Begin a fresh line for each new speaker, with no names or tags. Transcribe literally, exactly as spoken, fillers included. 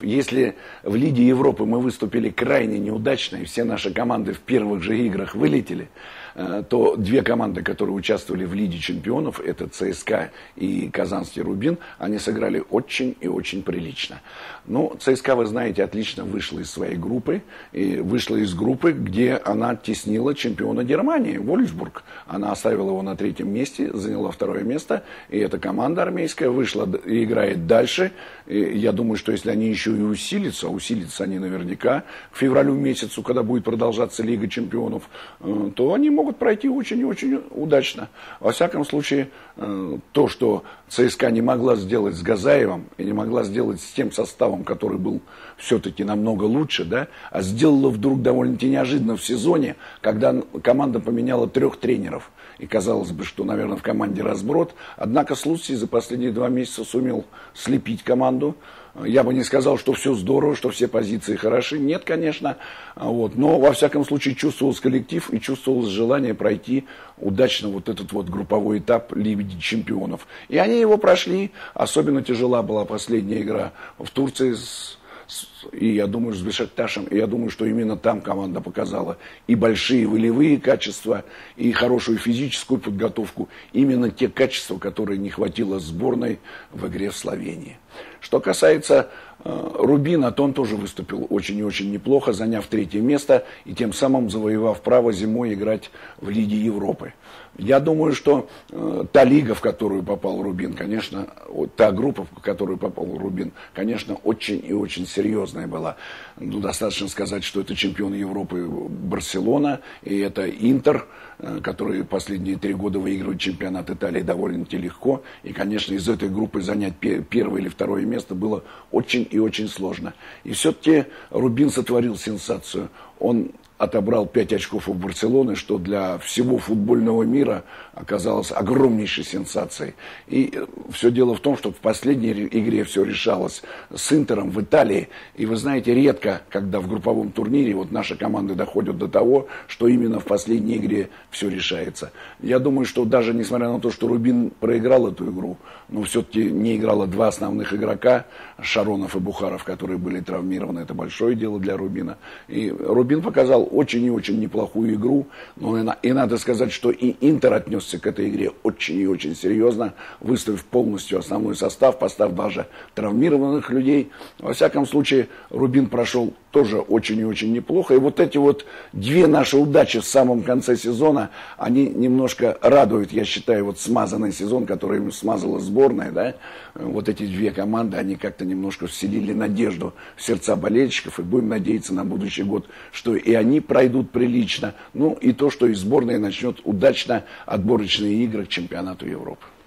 если в Лиге Европы мы выступили крайне неудачно, и все наши команды в первых же играх вылетели, то две команды, которые участвовали в Лиге чемпионов, это ЦСКА и Казанский Рубин, они сыграли очень и очень прилично. Ну, ЦСКА, вы знаете, отлично вышла из своей группы, и вышла из группы, где она теснила чемпиона Германии, Вольфсбург. Она оставила его на третьем месте, заняла второе место, и эта команда армейская вышла и играет дальше. И я думаю, что если они еще и усилятся, усилятся они наверняка к февралю месяцу, когда будет продолжаться Лига чемпионов, то они могут пройти очень и очень удачно. Во всяком случае, то, что ЦСКА не могла сделать с Газаевым и не могла сделать с тем составом, который был все-таки намного лучше, да, а сделала вдруг довольно-таки неожиданно в сезоне, когда команда поменяла трех тренеров. И казалось бы, что, наверное, в команде разброд. Однако Слуцкий за последние два месяца сумел слепить команду. Я бы не сказал, что все здорово, что все позиции хороши. Нет, конечно. Вот. Но, во всяком случае, чувствовался коллектив и чувствовалось желание пройти удачно вот этот вот групповой этап Лиги чемпионов. И они его прошли. Особенно тяжела была последняя игра в Турции с И я думаю, с Бешикташем, и я думаю, что именно там команда показала и большие волевые качества, и хорошую физическую подготовку. Именно те качества, которые не хватило сборной в игре в Словении. Что касается э, Рубина, то он тоже выступил очень и очень неплохо, заняв третье место и тем самым завоевав право зимой играть в Лиге Европы. Я думаю, что э, та лига, в которую попал Рубин, конечно, вот, та группа, в которую попал Рубин, конечно, очень и очень серьезная была. Ну, достаточно сказать, что это чемпион Европы Барселона, и это Интер, э, который последние три года выигрывает чемпионат Италии довольно-таки легко. И, конечно, из этой группы занять пе первое или второе место было очень и очень сложно. И все-таки Рубин сотворил сенсацию. Он отобрал пять очков у Барселоны, что для всего футбольного мира оказалось огромнейшей сенсацией. И все дело в том, что в последней игре все решалось с Интером в Италии. И вы знаете, редко, когда в групповом турнире вот наши команды доходят до того, что именно в последней игре все решается. Я думаю, что даже несмотря на то, что Рубин проиграл эту игру, но все-таки не играло два основных игрока, Шаронов и Бухаров, которые были травмированы. Это большое дело для Рубина. И Рубин показал очень и очень неплохую игру. Но и, и надо сказать, что и Интер отнесся к этой игре очень и очень серьезно, выставив полностью основной состав, поставив даже травмированных людей. Во всяком случае, Рубин прошел тоже очень и очень неплохо. И вот эти вот две наши удачи в самом конце сезона, они немножко радуют, я считаю, вот смазанный сезон, который им смазала сборная, да, вот эти две команды, они как-то немножко вселили надежду в сердца болельщиков, и будем надеяться на будущий год, что и они пройдут прилично, ну и то, что и сборная начнет удачно отборочные игры к чемпионату Европы.